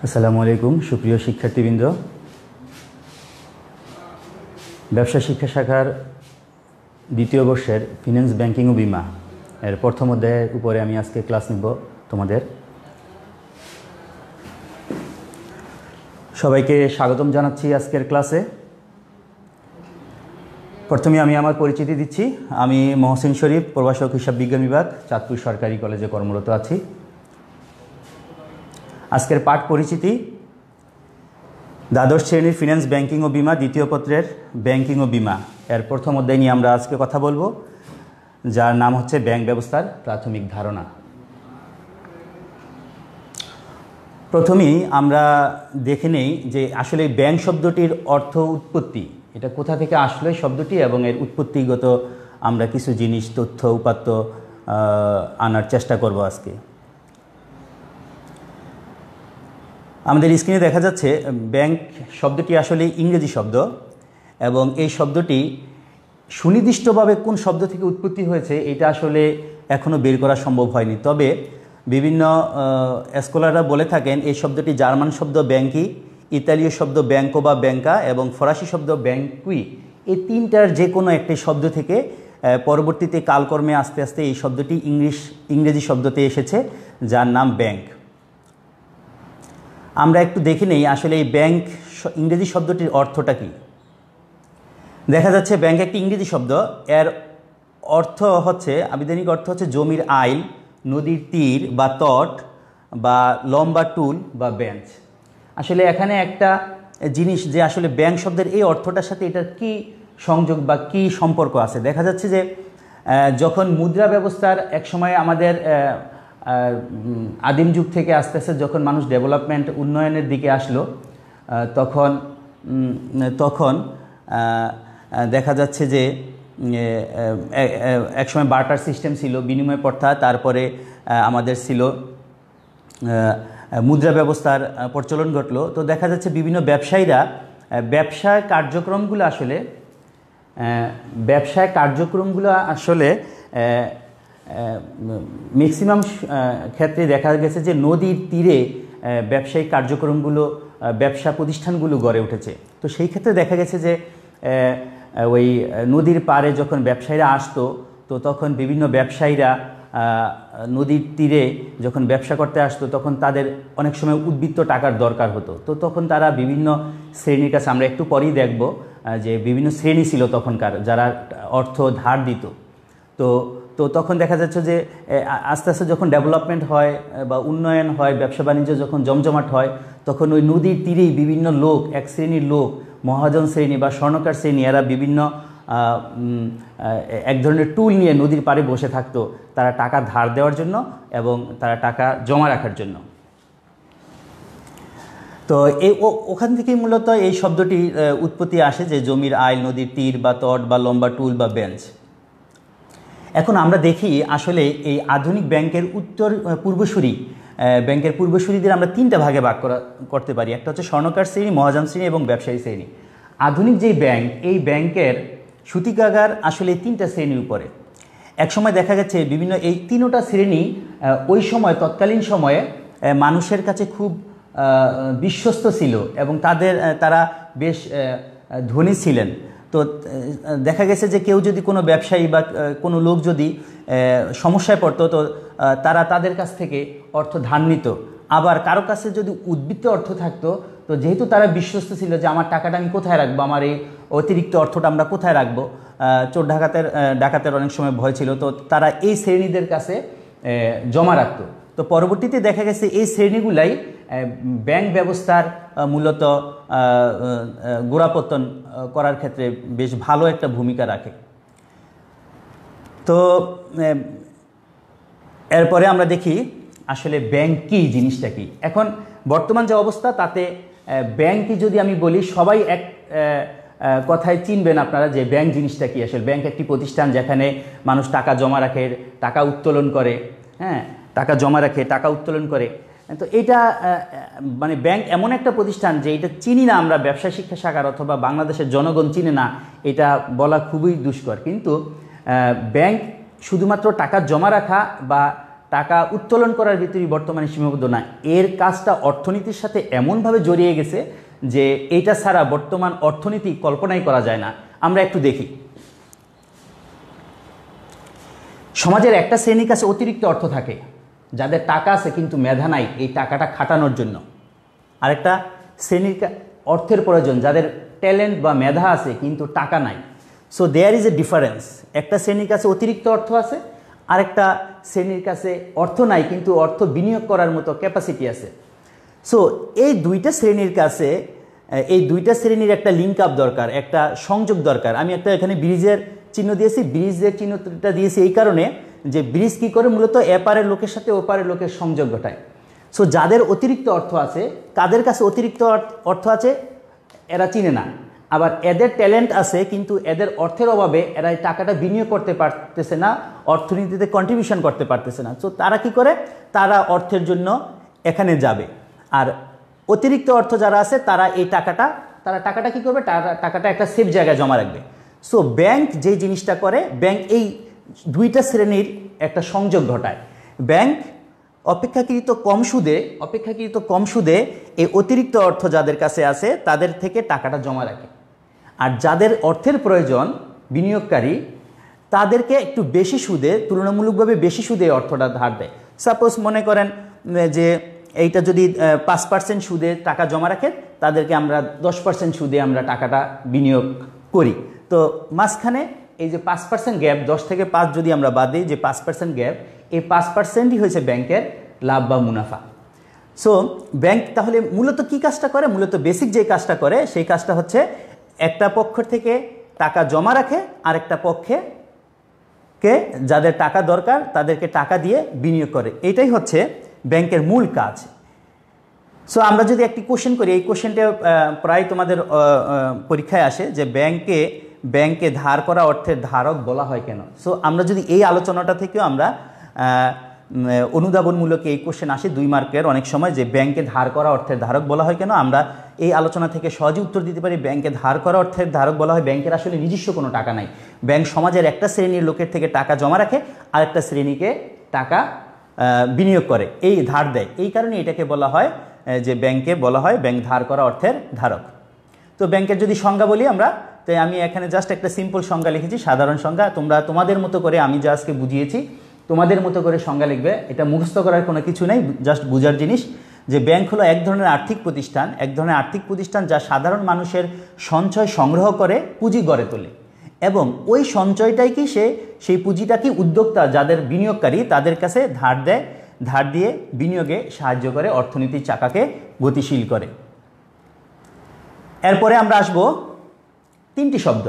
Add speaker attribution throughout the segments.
Speaker 1: আসসালামু আলাইকুম সুপ্রিয় শিক্ষার্থীবৃন্দ। ব্যবসা শিক্ষা শাখার দ্বিতীয় বর্ষের ফিন্যান্স ব্যাংকিং ও বিমা এর প্রথম অধ্যায়ের উপরে আমি আজকে ক্লাস নিব তোমাদের। সবাইকে স্বাগতম জানাচ্ছি আজকের ক্লাসে। প্রথমে আমি আমার পরিচিতি দিচ্ছি। আমি মহসিন শরীফ, প্রভাষক হিসাব বিজ্ঞান বিভাগ, চাঁদপুর সরকারি কলেজে কর্মরত আছি। আজকের পাঠ পরিচিতি: দ্বাদশ শ্রেণীর ফিন্যান্স ব্যাংকিং ও বিমা দ্বিতীয় পত্রের ব্যাংকিং ও বিমা এর প্রথম অধ্যায় নিয়ে আমরা আজকে কথা বলবো, যার নাম হচ্ছে ব্যাংক ব্যবস্থার প্রাথমিক ধারণা। প্রথমেই আমরা দেখে নেই যে আসলে ব্যাংক শব্দটির অর্থ উৎপত্তি, এটা কোথা থেকে আসলো এই শব্দটি এবং এর উৎপত্তিগত আমরা কিছু জিনিস, তথ্য, উপাত্ত আনার চেষ্টা করব আজকে। আমাদের স্ক্রিনে দেখা যাচ্ছে ব্যাংক শব্দটি আসলে ইংরেজি শব্দ এবং এই শব্দটি সুনির্দিষ্টভাবে কোন শব্দ থেকে উৎপত্তি হয়েছে এটা আসলে এখনও বের করা সম্ভব হয়নি। তবে বিভিন্ন স্কলাররা বলে থাকেন এই শব্দটি জার্মান শব্দ ব্যাংকি, ইতালীয় শব্দ ব্যাংকো বা ব্যাংকা এবং ফরাসি শব্দ ব্যাংকুই, এই তিনটার যে কোনো একটি শব্দ থেকে পরবর্তীতে কালকর্মে আস্তে আস্তে এই শব্দটি ইংরেজি শব্দতে এসেছে, যার নাম ব্যাংক। আমরা একটু দেখে নেই আসলে এই ব্যাংক ইংরেজি শব্দটির অর্থটা কি। দেখা যাচ্ছে ব্যাংক একটি ইংরেজি শব্দ, এর অর্থ হচ্ছে, আবিধানিক অর্থ হচ্ছে জমির আইল, নদীর তীর বা তট বা লম্বা টুল বা বেঞ্চ। আসলে এখানে একটা জিনিস যে আসলে ব্যাংক শব্দের এই অর্থটার সাথে এটার কি সংযোগ বা কি সম্পর্ক আছে। দেখা যাচ্ছে যে যখন মুদ্রা ব্যবস্থার এক সময় আমাদের আদিম যুগ থেকে আস্তে আস্তে যখন মানুষ ডেভেলপমেন্ট উন্নয়নের দিকে আসলো, তখন দেখা যাচ্ছে যে একসময় বার্টার সিস্টেম ছিল, বিনিময় প্রথা, তারপরে আমাদের ছিল মুদ্রা ব্যবস্থার প্রচলন ঘটলো। তো দেখা যাচ্ছে বিভিন্ন ব্যবসায়ীরা ব্যবসায় কার্যক্রমগুলো আসলে ম্যাক্সিমাম ক্ষেত্রে দেখা গেছে যে নদীর তীরে ব্যবসায়িক কার্যক্রমগুলো, ব্যবসা প্রতিষ্ঠানগুলো গড়ে উঠেছে। তো সেই ক্ষেত্রে দেখা গেছে যে ওই নদীর পাড়ে যখন ব্যবসায়ীরা আসতো, তো তখন বিভিন্ন ব্যবসায়ীরা নদীর তীরে যখন ব্যবসা করতে আসতো তখন তাদের অনেক সময় উদ্বৃত্ত টাকার দরকার হতো। তো তখন তারা বিভিন্ন শ্রেণীর কাছে, আমরা একটু পরেই দেখব যে বিভিন্ন শ্রেণী ছিল তখনকার যারা অর্থ ধার দিত। তো তখন দেখা যাচ্ছে যে আস্তে আস্তে যখন ডেভেলপমেন্ট হয় বা উন্নয়ন হয়, ব্যবসা বাণিজ্য যখন জমজমাট হয়, তখন ওই নদীর তীরেই বিভিন্ন লোক, এক শ্রেণীর লোক, মহাজন শ্রেণী বা স্বর্ণকার শ্রেণী, এরা বিভিন্ন এক ধরনের টুল নিয়ে নদীর পাড়ে বসে থাকতো, তারা টাকা ধার দেওয়ার জন্য এবং তারা টাকা জমা রাখার জন্য। তো ওখান থেকেই মূলত এই শব্দটির উৎপত্তি আসে, যে জমির আইল, নদীর তীর বা তট বা লম্বা টুল বা বেঞ্চ। এখন আমরা দেখি আসলে এই আধুনিক ব্যাংকের পূর্বসূরিদের আমরা তিনটা ভাগে ভাগ করতে পারি। একটা হচ্ছে স্বর্ণকার শ্রেণী, মহাজন শ্রেণী এবং ব্যবসায়ী শ্রেণী। আধুনিক যেই ব্যাংক, এই ব্যাংকের সূতিকাগার আসলে তিনটা শ্রেণীর উপরে। একসময় দেখা গেছে বিভিন্ন এই তিনটা শ্রেণী ওই সময়, তৎকালীন সময়ে মানুষের কাছে খুব বিশ্বস্ত ছিল এবং তারা বেশ ধনী ছিলেন। তো দেখা গেছে যে কেউ যদি কোনো ব্যবসায়ী বা কোনো লোক যদি সমস্যায় পড়তো, তো তারা তাদের কাছ থেকে অর্থ ধার নিত। আবার কারো কাছে যদি উদ্বৃত্ত অর্থ থাকতো, তো যেহেতু তারা বিশ্বস্ত ছিল যে আমার টাকাটা আমি কোথায় রাখবো, আমার এই অতিরিক্ত অর্থটা আমরা কোথায় রাখবো, চোর ডাকাতের অনেক সময় ভয় ছিল, তো তারা এই শ্রেণীদের কাছে জমা রাখতো। তো পরবর্তীতে দেখা গেছে এই শ্রেণীগুলাই ব্যাংক ব্যবস্থার মূলত গোড়াপত্তন করার ক্ষেত্রে বেশ ভালো একটা ভূমিকা রাখে। তো এরপরে আমরা দেখি আসলে ব্যাংক কি জিনিসটা কি। এখন বর্তমান যে অবস্থা, তাতে ব্যাংক কি যদি আমি বলি, সবাই এক কথায় চিনবেন আপনারা যে ব্যাংক জিনিসটা কি। আসলে ব্যাংক একটি প্রতিষ্ঠান যেখানে মানুষ টাকা জমা রাখে, টাকা উত্তোলন করে, টাকা জমা রাখে, টাকা উত্তোলন করে। তো এটা মানে ব্যাংক এমন একটা প্রতিষ্ঠান যে এটা চিনি না আমরা, ব্যবসা শিক্ষা শাখার অথবা বাংলাদেশের জনগণ চিনে না, এটা বলা খুবই দুষ্কর। কিন্তু ব্যাংক শুধুমাত্র টাকা জমা রাখা বা টাকা উত্তোলন করার ভিতরেই বর্তমানে সীমাবদ্ধ না, এর কাজটা অর্থনীতির সাথে এমনভাবে জড়িয়ে গেছে যে এটা ছাড়া বর্তমান অর্থনীতি কল্পনাই করা যায় না। আমরা একটু দেখি, সমাজের একটা শ্রেণীর কাছে অতিরিক্ত অর্থ থাকে, যাদের টাকা আছে কিন্তু মেধা নাই এই টাকাটা খাটানোর জন্য। আরেকটা শ্রেণীর অর্থের প্রয়োজন, যাদের ট্যালেন্ট বা মেধা আছে কিন্তু টাকা নাই। So there is a difference. একটা শ্রেণীর কাছে অতিরিক্ত অর্থ আছে, আরেকটা শ্রেণীর কাছে অর্থ নাই কিন্তু অর্থ বিনিয়োগ করার মতো ক্যাপাসিটি আছে। সো এই দুইটা শ্রেণীর কাছে, এই দুইটা শ্রেণীর একটা লিঙ্ক আপ দরকার, একটা সংযোগ দরকার। আমি একটা এখানে ব্রিজের চিহ্ন দিয়েছি, ব্রিজের চিহ্নটা দিয়েছি এই কারণে যে ব্রিজ কী করে মূলত এপারের লোকের সাথে ওপারের লোকের সংযোগ ঘটায়। সো যাদের অতিরিক্ত অর্থ আছে, কাদের কাছে অতিরিক্ত অর্থ আছে এরা চিনে না, আবার এদের ট্যালেন্ট আছে কিন্তু এদের অর্থের অভাবে এরা এই টাকাটা বিনিয়োগ করতে পারতেছে না, অর্থনীতিতে কন্ট্রিবিউশন করতে পারতেছে না। সো তারা কি করে, তারা অর্থের জন্য এখানে যাবে। আর অতিরিক্ত অর্থ যারা আছে তারা এই টাকাটা কি করবে, টাকাটা একটা সেফ জায়গায় জমা রাখবে। সো ব্যাংক যে জিনিসটা করে, ব্যাংক এই দুইটা শ্রেণীর একটা সংযোগ ঘটায়। ব্যাংক অপেক্ষাকৃত কম সুদে এই অতিরিক্ত অর্থ যাদের কাছে আছে তাদের থেকে টাকাটা জমা রাখে। আর যাদের অর্থের প্রয়োজন, বিনিয়োগকারী, তাদেরকে একটু বেশি সুদে, তুলনামূলকভাবে বেশি সুদে অর্থটা ধার দেয়। সাপোজ মনে করেন যে এইটা যদি 5% সুদে টাকা জমা রাখে, তাদেরকে আমরা 10% সুদে আমরা টাকাটা বিনিয়োগ করি। তো মাঝখানে এই যে 5% গ্যাপ, 10 থেকে 5 যদি আমরা বাদ দিই, যে 5% গ্যাপ, এই 5%ই হয়েছে ব্যাংকের লাভ বা মুনাফা। সো ব্যাংক তাহলে মূলত কি কাজটা করে, মূলত বেসিক যে কাজটা করে সেই কাজটা হচ্ছে একটা পক্ষ থেকে টাকা জমা রাখে, আরেকটা পক্ষে যাদের টাকা দরকার তাদেরকে টাকা দিয়ে বিনিয়োগ করে। এটাই হচ্ছে ব্যাংকের মূল কাজ। সো আমরা যদি একটি কোশ্চেন করি, এই কোশ্চেনটা প্রায় তোমাদের পরীক্ষায় আসে যে ব্যাংকে ধার করা অর্থের ধারক বলা হয় কেন। সো আমরা যদি এই আলোচনাটা থেকেও আমরা অনুধাবনমূলক এই কোশ্চেন আসে 2 মার্কের অনেক সময়, যে ব্যাংকে ধার করা অর্থের ধারক বলা হয় কেন, আমরা এই আলোচনা থেকে সহজে উত্তর দিতে পারি। ব্যাংকে ধার করা অর্থের ধারক বলা হয়, ব্যাংকের আসলে নিজস্ব কোনো টাকা নাই। ব্যাংক সমাজের একটা শ্রেণীর লোকের থেকে টাকা জমা রাখে, আরেকটা শ্রেণীকে টাকা বিনিয়োগ করে, এই ধার দেয়। এই কারণে এটাকে বলা হয় যে ব্যাংকে বলা হয় ব্যাংক ধার করা অর্থের ধারক। তো ব্যাংকের যদি সংজ্ঞা বলি আমরা, তাই আমি এখানে জাস্ট একটা সিম্পল সংজ্ঞা লিখেছি, সাধারণ সংজ্ঞা। তোমরা তোমাদের মতো করে, আমি যা আজকে বুঝিয়েছি তোমাদের মতো করে সংজ্ঞা লিখবে, এটা মুখস্থ করার কোনো কিছু নেই, জাস্ট বুঝার জিনিস। যে ব্যাংক হলো এক ধরনের আর্থিক প্রতিষ্ঠান, যা সাধারণ মানুষের সঞ্চয় সংগ্রহ করে পুঁজি গড়ে তোলে, এবং ওই সঞ্চয়টাই কি সেই পুঁজিটা কি উদ্যোক্তা, যাদের বিনিয়োগকারী, তাদের কাছে ধার দিয়ে বিনিয়োগে সাহায্য করে, অর্থনীতির চাকাকে গতিশীল করে। এরপরে আমরা আসব 3টি শব্দ।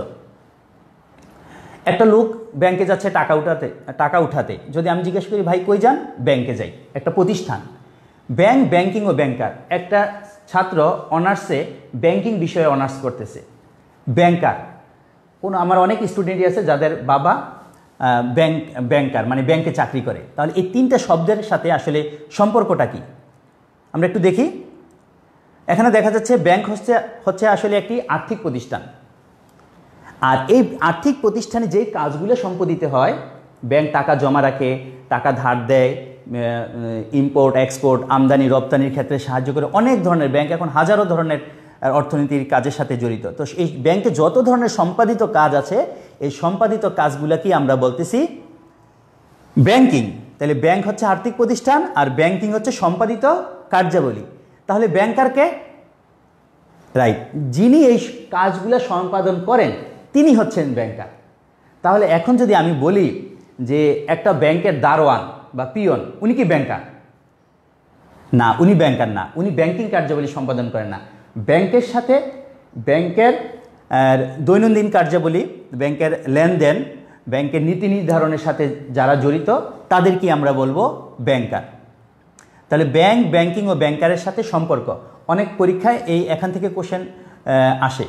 Speaker 1: একটা লোক ব্যাংকে যাচ্ছে টাকা উঠাতে, যদি আমি জিজ্ঞেস করি ভাই কই যান, ব্যাংকে যাই। একটা প্রতিষ্ঠান, ব্যাংক, ব্যাংকিং ও ব্যাংকার। একটা ছাত্র অনার্সে ব্যাংকিং বিষয়ে অনার্স করতেছে, ব্যাংকার। আমার অনেক স্টুডেন্টই আছে যাদের বাবা ব্যাংকার, মানে ব্যাংকে চাকরি করে। তাহলে এই 3টা শব্দের সাথে আসলে সম্পর্কটা কি আমরা একটু দেখি। এখানে দেখা যাচ্ছে ব্যাংক হচ্ছে আসলে একটি আর্থিক প্রতিষ্ঠান, আর এই আর্থিক প্রতিষ্ঠানে যেই কাজগুলো সম্পাদিত হয়, ব্যাংক টাকা জমা রাখে, টাকা ধার দেয়, ইম্পোর্ট এক্সপোর্ট, আমদানি রপ্তানির ক্ষেত্রে সাহায্য করে, অনেক ধরনের, ব্যাংক এখন হাজারো ধরনের অর্থনীতির কাজের সাথে জড়িত। তো এই ব্যাংকে যত ধরনের সম্পাদিত কাজ আছে, এই সম্পাদিত কাজগুলোকে আমরা বলতেছি ব্যাংকিং। তাহলে ব্যাংক হচ্ছে আর্থিক প্রতিষ্ঠান, আর ব্যাংকিং হচ্ছে সম্পাদিত কার্যাবলী। তাহলে ব্যাংকারকে, রাইট, যিনি এই কাজগুলো সম্পাদন করেন তিনি হচ্ছেন ব্যাংকার। তাহলে এখন যদি আমি বলি যে একটা ব্যাংকের দারোয়ান বা পিয়ন, উনি কি ব্যাংকার? না, উনি ব্যাংকার না, উনি ব্যাংকিং কার্যাবলী সম্পাদন করেন না। ব্যাংকের সাথে ব্যাংকের দৈনন্দিন কার্যাবলী, ব্যাংকের লেনদেন, ব্যাংকের নীতি নির্ধারণের সাথে যারা জড়িত তাদেরকে আমরা বলবো ব্যাংকার। তাহলে ব্যাংক, ব্যাংকিং ও ব্যাংকারের সাথে সম্পর্ক, অনেক পরীক্ষায় এখান থেকে কোশ্চেন আসে।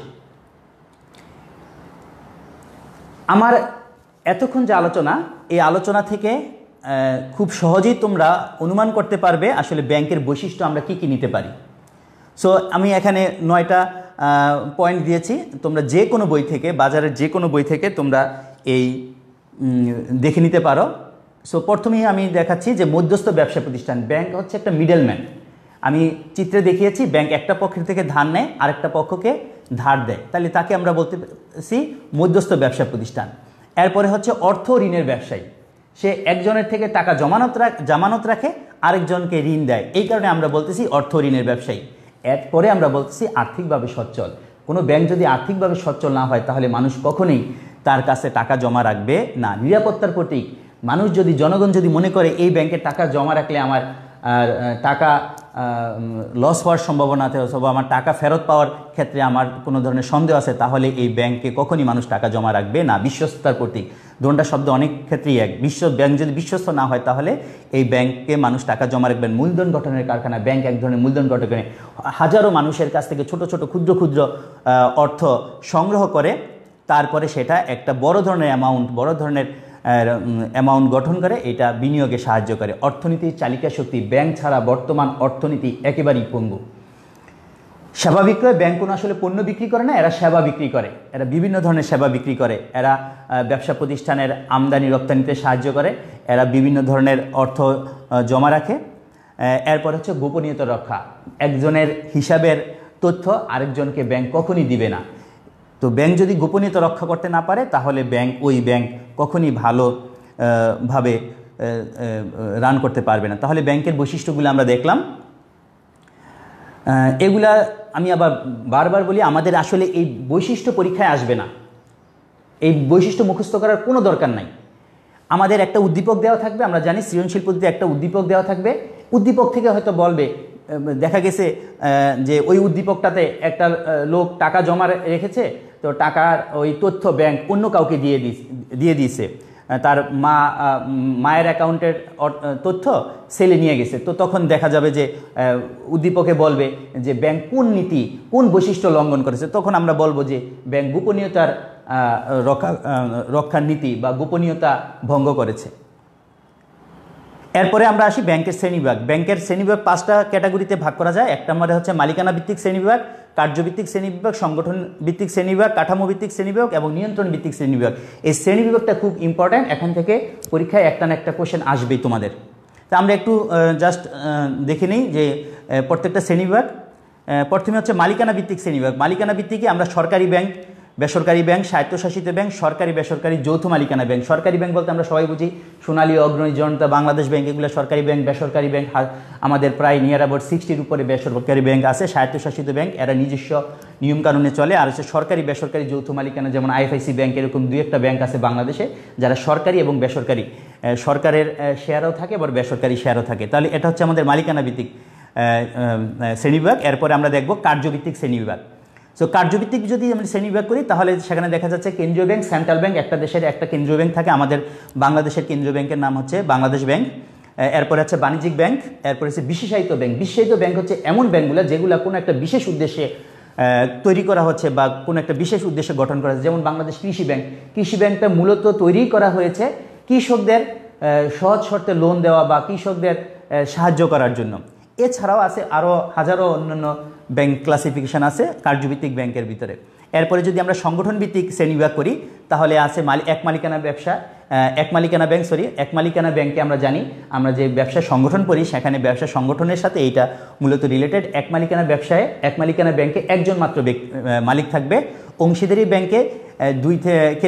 Speaker 1: আমার এতক্ষণ যে আলোচনা, এই আলোচনা থেকে খুব সহজেই তোমরা অনুমান করতে পারবে আসলে ব্যাংকের বৈশিষ্ট্য আমরা কি কি নিতে পারি। সো আমি এখানে 9টা পয়েন্ট দিয়েছি, তোমরা যে কোনো বই থেকে, বাজারের যে কোনো বই থেকে তোমরা এই দেখে নিতে পারো। সো প্রথমেই আমি দেখাচ্ছি যে মধ্যস্থ ব্যবসা প্রতিষ্ঠান। ব্যাংক হচ্ছে একটা মিডলম্যান। আমি চিত্রে দেখিয়েছি ব্যাংক একটা পক্ষের থেকে ধার নেয় আরেকটা পক্ষকে ধার দেয়, তাহলে তাকে আমরা বলতেছি মধ্যস্থ ব্যবসা প্রতিষ্ঠান। এরপরে হচ্ছে অর্থ ঋণের ব্যবসায়ী, সে একজনের থেকে টাকা জামানত রাখে আরেকজনকে ঋণ দেয়, এই কারণে আমরা বলতেছি অর্থ ঋণের ব্যবসায়ী। এরপরে আমরা বলতেছি আর্থিকভাবে সচ্ছল। কোনো ব্যাংক যদি আর্থিকভাবে সচ্ছল না হয় তাহলে মানুষ কখনোই তার কাছে টাকা জমা রাখবে না। নিরাপত্তার প্রতীক। মানুষ যদি, জনগণ যদি মনে করে এই ব্যাংকে টাকা জমা রাখলে আমার টাকা লস হওয়ার সম্ভাবনা আছে অথবা আমার টাকা ফেরত পাওয়ার ক্ষেত্রে আমার কোনো ধরনের সন্দেহ আছে, তাহলে এই ব্যাংকে কখনই মানুষ টাকা জমা রাখবে না। বিশ্বস্ততার প্রতীক। দোনটা শব্দ অনেক ক্ষেত্রেই এক। ব্যাংক যদি বিশ্বস্ত না হয় তাহলে এই ব্যাংকে মানুষ টাকা জমা রাখবেন। মূলধন গঠনের কারখানা। ব্যাংক এক ধরনের মূলধন গঠন করে হাজারো মানুষের কাছ থেকে ছোট ছোট ক্ষুদ্র ক্ষুদ্র অর্থ সংগ্রহ করে, তারপরে সেটা একটা বড় ধরনের অ্যামাউন্ট গঠন করে, এটা বিনিয়োগে সাহায্য করে। অর্থনীতির চালিকা শক্তি। ব্যাংক ছাড়া বর্তমান অর্থনীতি একেবারেই পঙ্গু। সেবা বিক্রয়। ব্যাংক কোনো আসলে পণ্য বিক্রি করে না, এরা সেবা বিক্রি করে। এরা বিভিন্ন ধরনের সেবা বিক্রি করে। এরা ব্যবসা প্রতিষ্ঠানের আমদানি রপ্তানিতে সাহায্য করে। এরা বিভিন্ন ধরনের অর্থ জমা রাখে। এরপর হচ্ছে গোপনীয়তা রক্ষা। একজনের হিসাবের তথ্য আরেকজনকে ব্যাংক কখনই দিবে না। তো ব্যাংক যদি গোপনীয়তা রক্ষা করতে না পারে তাহলে ওই ব্যাংক কখনই ভালোভাবে রান করতে পারবে না। তাহলে ব্যাংকের বৈশিষ্ট্যগুলো আমরা দেখলাম। এগুলা আমি আবার বারবার বলি, আমাদের আসলে এই বৈশিষ্ট্য পরীক্ষায় আসবে না। এই বৈশিষ্ট্য মুখস্থ করার কোনো দরকার নাই। আমাদের একটা উদ্দীপক দেওয়া থাকবে, আমরা জানি সৃজনশীল পদ্ধতিতে একটা উদ্দীপক দেওয়া থাকবে। উদ্দীপক থেকে হয়তো বলবে, দেখা গেছে যে ওই উদ্দীপকটাতে একটা লোক টাকা জমা রেখেছে, তো টাকার ওই তথ্য ব্যাংক অন্য কাউকে দিয়ে দিয়েছে, তার মায়ের অ্যাকাউন্টের তথ্য সেলে নিয়ে গেছে। তো তখন দেখা যাবে যে উদ্দীপকে বলবে যে ব্যাংক কোন নীতি, কোন বৈশিষ্ট্য লঙ্ঘন করেছে। তখন আমরা বলবো যে ব্যাংক গোপনীয়তার রক্ষার নীতি বা গোপনীয়তা ভঙ্গ করেছে। এরপরে আমরা আসি ব্যাংকের শ্রেণীবিভাগ। ব্যাংকের শ্রেণীবিভাগ 5টা ক্যাটাগরিতে ভাগ করা যায়। এক নম্বরে হচ্ছে মালিকানা ভিত্তিক শ্রেণীবিভাগ, কার্যভিত্তিক শ্রেণীবিভাগ, সংগঠন ভিত্তিক শ্রেণীবিভাগ, কাঠামো ভিত্তিক শ্রেণীবিভাগ এবং নিয়ন্ত্রণ ভিত্তিক শ্রেণীবিভাগ। এই শ্রেণীবিভাগটা খুব ইম্পর্ট্যান্ট। এখান থেকে পরীক্ষায় একটা না একটা কোশ্চেন আসবেই তোমাদের। তা আমরা একটু জাস্ট দেখে নিই যে প্রত্যেকটা শ্রেণীবিভাগ। প্রথমে হচ্ছে মালিকানা ভিত্তিক শ্রেণীবিভাগ। মালিকানা ভিত্তিকে আমরা সরকারি ব্যাংক, বেসরকারি ব্যাংক, স্বায়ত্তশাসিত ব্যাংক, সরকারি বেসরকারি যৌথ মালিকানা ব্যাংক। সরকারি ব্যাংক বলতে আমরা সবাই বুঝি সোনালী, অগ্রণী, জনতা, বাংলাদেশ ব্যাংক, এগুলো সরকারি ব্যাংক। বেসরকারি ব্যাংক আমাদের প্রায় নিয়ার অ্যাবাউট 60-র উপরে বেসরকারি ব্যাংক আছে। স্বায়ত্তশাসিত ব্যাংক, এরা নিজস্ব নিয়মকানুনে চলে। আর হচ্ছে সরকারি বেসরকারি যৌথ মালিকানা, যেমন আইএফআইসি ব্যাংক, এরকম 2-1টা ব্যাংক আছে বাংলাদেশে যারা সরকারি এবং বেসরকারি, সরকারের শেয়ারও থাকে আবার বেসরকারি শেয়ারও থাকে। তাহলে এটা হচ্ছে আমাদের মালিকানা ভিত্তিক শ্রেণীবিভাগ। এরপরে আমরা দেখব কার্যভিত্তিক শ্রেণীবিভাগ। সো কার্যভিত্তিক যদি আমরা শ্রেণীবিভাগ করি তাহলে সেখানে দেখা যাচ্ছে কেন্দ্রীয় ব্যাংক, সেন্ট্রাল ব্যাংক, একটা দেশের একটা কেন্দ্রীয় ব্যাংক থাকে। আমাদের বাংলাদেশের কেন্দ্রীয় ব্যাংকের নাম হচ্ছে বাংলাদেশ ব্যাংক। এরপরে হচ্ছে বাণিজ্যিক ব্যাংক, এরপরে হচ্ছে বিশেষায়িত ব্যাংক। বিশেষায়িত ব্যাংক হচ্ছে এমন ব্যাংকগুলো যেগুলো কোনো একটা বিশেষ উদ্দেশ্যে তৈরি করা হচ্ছে বা কোনো একটা বিশেষ উদ্দেশ্যে গঠন করা হচ্ছে। যেমন বাংলাদেশ কৃষি ব্যাংক। কৃষি ব্যাংকটা মূলত তৈরি করা হয়েছে কৃষকদের সহজ শর্তে লোন দেওয়া বা কৃষকদের সাহায্য করার জন্য। এছাড়াও আছে আরও হাজারো অন্যান্য ব্যাংক ক্লাসিফিকেশান আছে কার্যভিত্তিক ব্যাংকের ভিতরে। এরপরে যদি আমরা সংগঠন ভিত্তিক শ্রেণীবিভাগ করি তাহলে আছে এক মালিকানা ব্যাংকে আমরা জানি আমরা যে ব্যবসা সংগঠন করি সেখানে ব্যবসা সংগঠনের সাথে এইটা মূলত রিলেটেড। এক মালিকানা ব্যাংকে একজন মাত্র মালিক থাকবে। অংশীদারি ব্যাংকে 2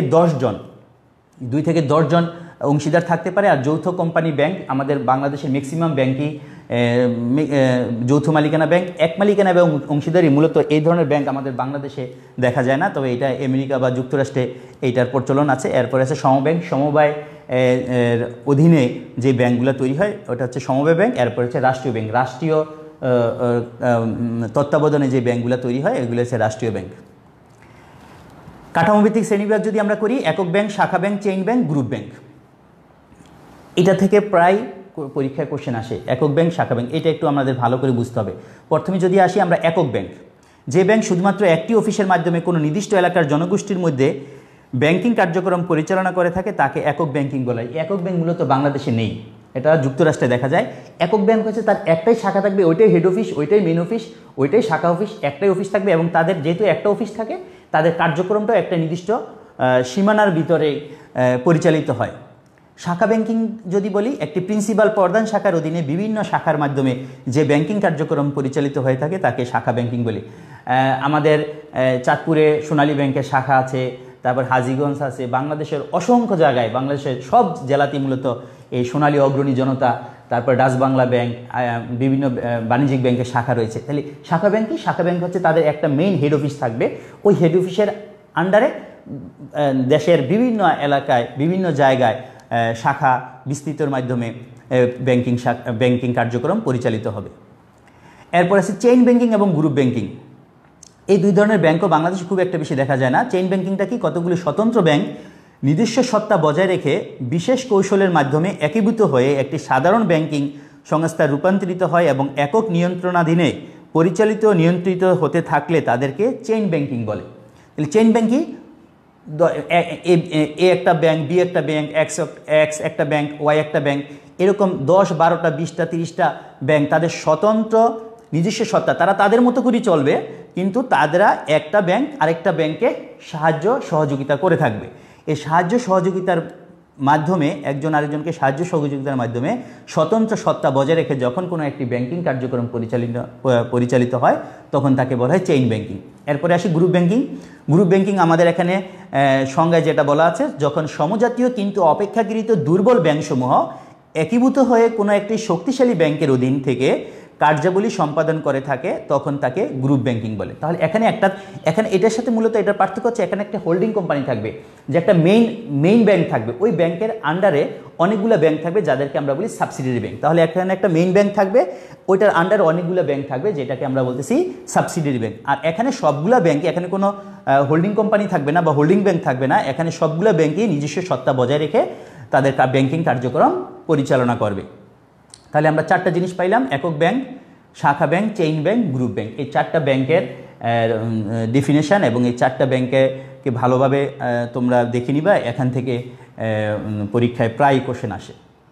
Speaker 1: থেকে 10 জন অংশীদার থাকতে পারে। আর যৌথ কোম্পানি ব্যাংক, আমাদের বাংলাদেশের ম্যাক্সিমাম ব্যাংকই যৌথ মালিকানা ব্যাংক। এক মালিকানা এবং অংশীদারি মূলত এই ধরনের ব্যাংক আমাদের বাংলাদেশে দেখা যায় না, তবে এটা আমেরিকা বা যুক্তরাষ্ট্রে এইটার প্রচলন আছে। এরপরে আছে সমব্যাংক। সমবায় অধীনে যে ব্যাংকগুলো তৈরি হয় ওটা হচ্ছে সমবায় ব্যাংক। এরপরে হচ্ছে রাষ্ট্রীয় ব্যাংক। রাষ্ট্রীয় তত্ত্বাবধানে যে ব্যাংকগুলো তৈরি হয় এগুলো হচ্ছে রাষ্ট্রীয় ব্যাংক। কাঠামোভিত্তিক শ্রেণীবিভাগ যদি আমরা করি, একক ব্যাংক, শাখা bank, chain bank, group bank. এটা থেকে প্রায় পরীক্ষায় কোশ্চেন আসে। একক ব্যাংক, শাখা ব্যাংক, এটা একটু আমাদের ভালো করে বুঝতে হবে। প্রথমে যদি আসি আমরা একক ব্যাংক, যে ব্যাংক শুধুমাত্র একটি অফিসের মাধ্যমে কোনো নির্দিষ্ট এলাকার জনগোষ্ঠীর মধ্যে ব্যাংকিং কার্যক্রম পরিচালনা করে থাকে তাকে একক ব্যাংকিং বলা হয়। একক ব্যাংক মূলত বাংলাদেশে নেই, এটা যুক্তরাষ্ট্রে দেখা যায়। একক ব্যাংক হচ্ছে তার একটাই শাখা থাকবে, ওইটাই হেড অফিস, ওইটাই মেন অফিস, ওইটাই শাখা অফিস, একটাই অফিস থাকবে এবং তাদের যেহেতু একটা অফিস থাকে তাদের কার্যক্রমটাও একটা নির্দিষ্ট সীমানার ভিতরে পরিচালিত হয়। শাখা ব্যাংকিং যদি বলি, একটি প্রিন্সিপাল প্রধান শাখার অধীনে বিভিন্ন শাখার মাধ্যমে যে ব্যাংকিং কার্যক্রম পরিচালিত হয়ে থাকে তাকে শাখা ব্যাংকিং বলি। আমাদের চাঁদপুরে সোনালী ব্যাংকের শাখা আছে, তারপর হাজীগঞ্জ আছে, বাংলাদেশের অসংখ্য জায়গায়, বাংলাদেশের সব জেলাতেই মূলত এই সোনালী অগ্রণী জনতা, তারপর ডাচ বাংলা ব্যাংক, বিভিন্ন বাণিজ্যিক ব্যাংকের শাখা রয়েছে। তাহলে শাখা ব্যাংক কি? শাখা ব্যাংক হচ্ছে তাদের একটা মেইন হেড অফিস থাকবে, ওই হেড অফিসের আন্ডারে দেশের বিভিন্ন এলাকায় বিভিন্ন জায়গায় শাখা বিস্তৃতর মাধ্যমে ব্যাংকিং কার্যক্রম পরিচালিত হবে। এরপর আছে চেইন ব্যাংকিং এবং গ্রুপ ব্যাংকিং। এই দুই ধরনের ব্যাংকও বাংলাদেশে খুব একটা বেশি দেখা যায় না। চেইন ব্যাংকিংটা কি? কতগুলি স্বতন্ত্র ব্যাংক নিজস্ব সত্তা বজায় রেখে বিশেষ কৌশলের মাধ্যমে একীভূত হয়ে একটি সাধারণ ব্যাংকিং সংস্থায় রূপান্তরিত হয় এবং একক নিয়ন্ত্রণাধীনে পরিচালিত নিয়ন্ত্রিত হতে থাকলে তাদেরকে চেইন ব্যাংকিং বলে। তাহলে চেইন ব্যাংকিং এ একটা ব্যাংক, বি একটা ব্যাংক, এক্স একটা ব্যাংক, ওয়াই একটা ব্যাংক, এরকম 10, 12টা, 20টা, 30টা ব্যাংক তাদের স্বতন্ত্র নিজস্ব সত্তা, তারা তাদের মতো করেই চলবে, কিন্তু তারা একটা ব্যাংক আরেকটা ব্যাংকে সাহায্য সহযোগিতা করে থাকবে। এই সাহায্য সহযোগিতার মাধ্যমে একজন আরেকজনকে সাহায্য সহযোগিতার মাধ্যমে স্বতন্ত্র সত্তা বজায় রেখে যখন কোনো একটি ব্যাংকিং কার্যক্রম পরিচালিত হয় তখন তাকে বলা হয় চেইন ব্যাংকিং। এরপরে আসি গ্রুপ ব্যাংকিং। গ্রুপ ব্যাংকিং আমাদের এখানে সংজ্ঞায় যেটা বলা আছে, যখন সমজাতীয় কিন্তু অপেক্ষাকৃত দুর্বল ব্যাংকসমূহ একীভূত হয়ে কোনো একটি শক্তিশালী ব্যাংকের অধীন থেকে কার্যাবলী সম্পাদন করে থাকে তখন তাকে গ্রুপ ব্যাংকিং বলে। তাহলে এখানে এটার সাথে মূলত এটার পার্থক্য হচ্ছে, এখানে একটা হোল্ডিং কোম্পানি থাকবে, যে একটা মেইন ব্যাংক থাকবে, ওই ব্যাংকের আন্ডারে অনেকগুলো ব্যাংক থাকবে যাদেরকে আমরা বলি সাবসিডিয়ারি ব্যাংক। তাহলে এখানে একটা মেইন ব্যাংক থাকবে, ওইটার আন্ডারে অনেকগুলো ব্যাংক থাকবে যেটাকে আমরা বলতেছি সাবসিডিয়ারি ব্যাংক। আর এখানে সবগুলা ব্যাংকে, এখানে কোনো হোল্ডিং কোম্পানি থাকবে না বা হোল্ডিং ব্যাংক থাকবে না, এখানে সবগুলো ব্যাংকই নিজস্ব সত্তা বজায় রেখে তাদের ব্যাংকিং কার্যক্রম পরিচালনা করবে। তাহলে আমরা 4টা জিনিস পাইলাম: একক ব্যাংক, শাখা bank, chain bank, group bank. এই 4টা ব্যাংকের ডেফিনেশন এবং এই 4টা ব্যাংকে ভালোভাবে তোমরা দেখে নিবা, এখান থেকে পরীক্ষায় প্রায় কোশ্চেন আসে।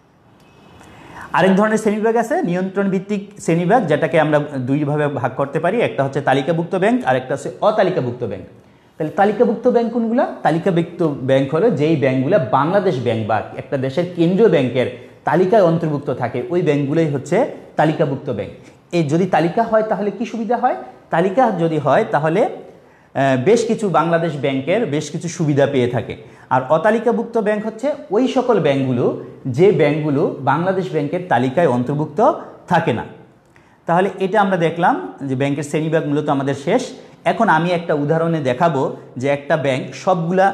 Speaker 1: আরেক ধরনের শ্রেণীবিভাগ আছে নিয়ন্ত্রণ ভিত্তিক শ্রেণীবিভাগ, যেটাকে আমরা দুইভাবে ভাগ করতে পারি। একটা হচ্ছে তালিকাভুক্ত ব্যাংক আর একটা হচ্ছে অতালিকাভুক্ত ব্যাংক। তাহলে তালিকাভুক্ত ব্যাংক কোনগুলো? তালিকাভুক্ত ব্যাংক হলো যেই ব্যাংকগুলো বাংলাদেশ ব্যাংক বা একটা দেশের কেন্দ্রীয় ব্যাংকের তালিকায় অন্তর্ভুক্ত থাকে, ওই ব্যাংকগুলোই হচ্ছে তালিকাভুক্ত ব্যাংক। এই যদি তালিকা হয় তাহলে কি সুবিধা হয়? তালিকা যদি হয় তাহলে বেশ কিছু বাংলাদেশ ব্যাংকের বেশ কিছু সুবিধা পেয়ে থাকে। আর অতালিকাভুক্ত ব্যাংক হচ্ছে ওই সকল ব্যাংকগুলো যে ব্যাংকগুলো বাংলাদেশ ব্যাংকের তালিকায় অন্তর্ভুক্ত থাকে না। তাহলে এটা আমরা দেখলাম যে ব্যাংকের শ্রেণীবিভাগ মূলত আমাদের শেষ। এখন আমি একটা উদাহরণে দেখাবো যে একটা ব্যাংক সবগুলা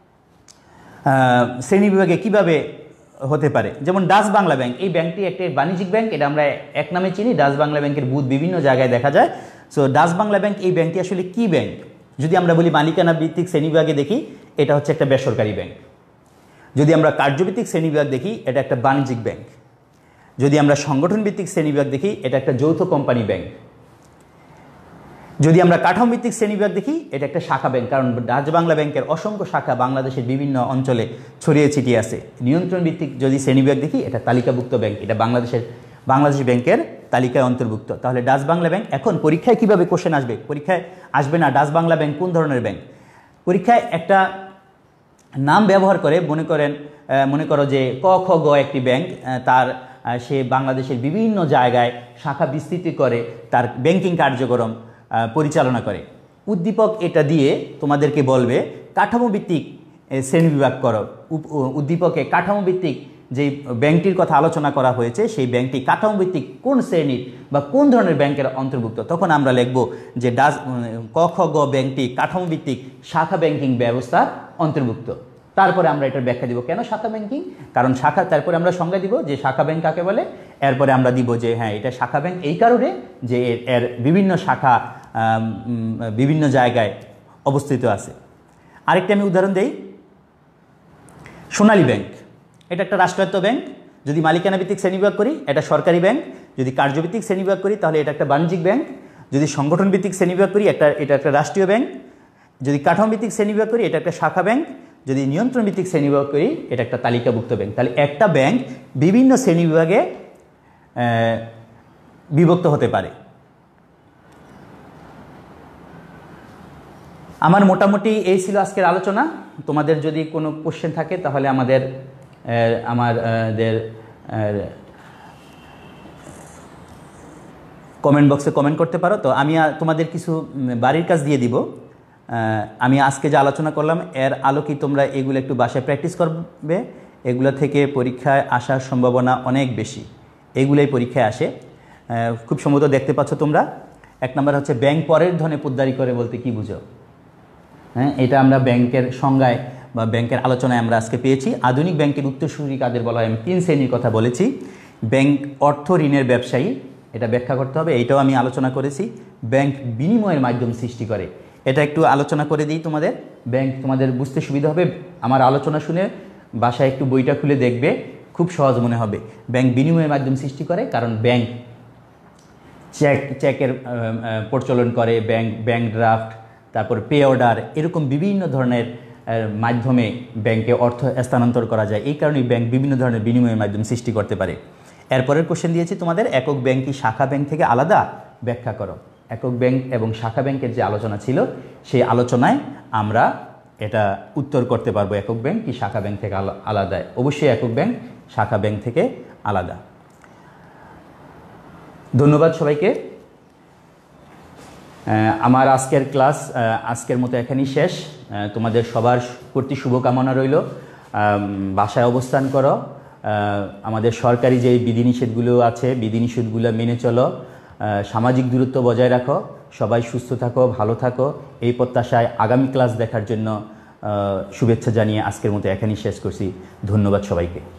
Speaker 1: শ্রেণীবিভাগে কিভাবে হতে পারে। যেমন ডাচ বাংলা ব্যাংক, এই ব্যাংকটি একটি বাণিজ্যিক ব্যাংক, এটা আমরা এক নামে চিনি। ডাচ বাংলা ব্যাংকের বুথ বিভিন্ন জায়গায় দেখা যায়। সো ডাচ বাংলা ব্যাংক, এই ব্যাংকটি আসলে কি ব্যাংক? যদি আমরা বলি মালিকানা ভিত্তিক শ্রেণীবিভাগে দেখি, এটা হচ্ছে একটা বেসরকারি ব্যাংক। যদি আমরা কার্যভিত্তিক শ্রেণীবিভাগ দেখি, এটা একটা বাণিজ্যিক ব্যাংক। যদি আমরা সংগঠন ভিত্তিক শ্রেণীবিভাগ দেখি, এটা একটা যৌথ কোম্পানি ব্যাংক। যদি আমরা কাঠামো ভিত্তিক শ্রেণীবিভাগ দেখি, এটা একটা শাখা ব্যাংক, কারণ ডাচ বাংলা ব্যাংকের অসংখ্য শাখা বাংলাদেশের বিভিন্ন অঞ্চলে ছড়িয়ে ছিটিয়ে আছে। নিয়ন্ত্রণ ভিত্তিক যদি শ্রেণীবিভাগ দেখি, এটা তালিকাভুক্ত ব্যাংক, এটা বাংলাদেশ ব্যাংকের তালিকায় অন্তর্ভুক্ত। তাহলে ডাচ বাংলা ব্যাংক, এখন পরীক্ষায় কিভাবে কোশ্চেন আসবে? পরীক্ষায় আসবে না ডাচ বাংলা ব্যাংক কোন ধরনের ব্যাংক। পরীক্ষায় একটা নাম ব্যবহার করে, মনে করো যে ক খ গ একটি ব্যাংক, সে বাংলাদেশের বিভিন্ন জায়গায় শাখা বিস্তৃতি করে তার ব্যাংকিং কার্যক্রম পরিচালনা করে। উদ্দীপক এটা দিয়ে তোমাদেরকে বলবে কাঠামো ভিত্তিক শ্রেণীবিভাগ করো। উদ্দীপকে কাঠামো ভিত্তিক যে ব্যাংকটির কথা আলোচনা করা হয়েছে, সেই ব্যাংকটি কাঠামো ভিত্তিক কোন শ্রেণীর বা কোন ধরনের ব্যাংকের অন্তর্ভুক্ত। তখন আমরা লিখব যে ক খ গ ব্যাংকটি কাঠামো ভিত্তিক শাখা ব্যাংকিং ব্যবস্থার অন্তর্ভুক্ত। তারপরে আমরা এটার ব্যাখ্যা দিব কেন শাখা ব্যাংকিং, কারণ শাখা, তারপরে আমরা সংজ্ঞা দিব যে শাখা ব্যাংক কাকে বলে। এরপরে আমরা দিব যে হ্যাঁ, এটা শাখা ব্যাংক এই কারণে যে এর বিভিন্ন শাখা বিভিন্ন জায়গায় অবস্থিত আছে। আরেকটা আমি উদাহরণ দেই, সোনালী ব্যাংক, এটা একটা রাষ্ট্রায়ত্ত ব্যাংক। যদি মালিকানা ভিত্তিক শ্রেণীবিভাগ করি, এটা সরকারি ব্যাংক। যদি কার্যভিত্তিক শ্রেণীবিভাগ করি, তাহলে এটা একটা বাণিজ্যিক ব্যাংক। যদি সংগঠন ভিত্তিক শ্রেণীবিভাগ করি, এটা একটা রাষ্ট্রীয় ব্যাংক। যদি কাঠামো ভিত্তিক শ্রেণীবিভাগ করি, এটা একটা শাখা ব্যাংক। যদি নিয়ন্ত্রণ ভিত্তিক শ্রেণীবিভাগ করি, এটা একটা তালিকাভুক্ত ব্যাংক। তাহলে একটা ব্যাংক বিভিন্ন শ্রেণীবিভাগে বিভক্ত হতে পারে। আমার মোটামুটি এই ছিল আজকের আলোচনা। তোমাদের যদি কোনো কোশ্চেন থাকে তাহলে আমাদের আমাদের কমেন্ট বক্সে কমেন্ট করতে পারো। তো আমি তোমাদের কিছু বাড়ির কাজ দিয়ে দিব। আমি আজকে যে আলোচনা করলাম এর আলোকে তোমরা এগুলো একটু বাসায় প্র্যাকটিস করবে। এগুলো থেকে পরীক্ষায় আসার সম্ভাবনা অনেক বেশি, এগুলোই পরীক্ষায় আসে। খুব সম্ভবত দেখতে পাচ্ছ তোমরা। 1 নম্বর হচ্ছে ব্যাংক পরের ধনে পোদ্দারি করে বলতে কি বুঝো? হ্যাঁ, এটা আমরা ব্যাংকের সংজ্ঞায় বা ব্যাংকের আলোচনায় আমরা আজকে পেয়েছি। আধুনিক ব্যাংকের উত্তরসূরি কাদের বলা হয়? আমি 3 শ্রেণীর কথা বলেছি। ব্যাংক অর্থ ঋণের ব্যবসায়ী, এটা ব্যাখ্যা করতে হবে, এইটাও আমি আলোচনা করেছি। ব্যাংক বিনিময়ের মাধ্যম সৃষ্টি করে, এটা একটু আলোচনা করে দিই তোমাদের। ব্যাংক তোমাদের বুঝতে সুবিধা হবে, আমার আলোচনা শুনে বাসায় একটু বইটা খুলে দেখবে, খুব সহজ মনে হবে। ব্যাংক বিনিময়ের মাধ্যম সৃষ্টি করে, কারণ ব্যাংক চেকের প্রচলন করে, ব্যাংক ড্রাফট, তারপর পে অর্ডার, এরকম বিভিন্ন ধরনের মাধ্যমে ব্যাংকে অর্থ স্থানান্তর করা যায়। এই কারণেই ব্যাংক বিভিন্ন ধরনের বিনিময়ের মাধ্যম সৃষ্টি করতে পারে। এরপরের কোশ্চেন দিয়েছি তোমাদের, একক ব্যাংক কি শাখা ব্যাংক থেকে আলাদা? ব্যাখ্যা করো। একক ব্যাংক এবং শাখা ব্যাংকের যে আলোচনা ছিল সেই আলোচনায় আমরা এটা উত্তর করতে পারবো, একক ব্যাংক কি শাখা ব্যাংক থেকে আলাদা। অবশ্যই একক ব্যাংক শাখা ব্যাংক থেকে আলাদা। ধন্যবাদ সবাইকে। আমার আজকের ক্লাস আজকের মতো এখানেই শেষ। তোমাদের সবার প্রতি শুভকামনা রইল। বাসায় অবস্থান করো, আমাদের সরকারি যে বিধিনিষেধগুলো আছে বিধিনিষেধগুলো মেনে চলো, সামাজিক দূরত্ব বজায় রাখো, সবাই সুস্থ থাকো, ভালো থাকো, এই প্রত্যাশায় আগামী ক্লাস দেখার জন্য শুভেচ্ছা জানিয়ে আজকের মতো এখানেই শেষ করছি। ধন্যবাদ সবাইকে।